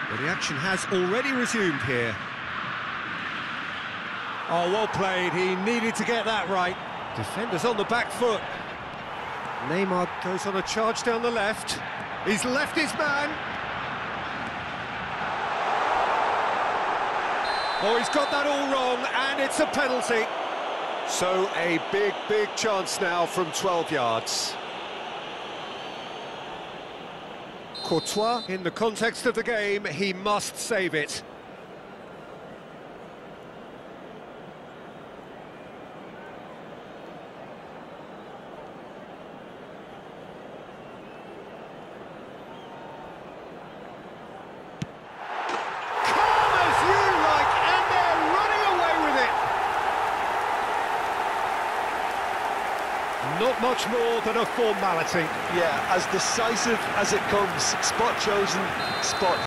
Well, the action has already resumed here. Oh, well played. He needed to get that right. Defenders on the back foot. Neymar goes on a charge down the left. He's left his man. Oh, he's got that all wrong, and it's a penalty. So a big chance now from 12 yards. Courtois, in the context of the game, he must save it. Not much more than a formality. Yeah, as decisive as it comes. Spot chosen, spot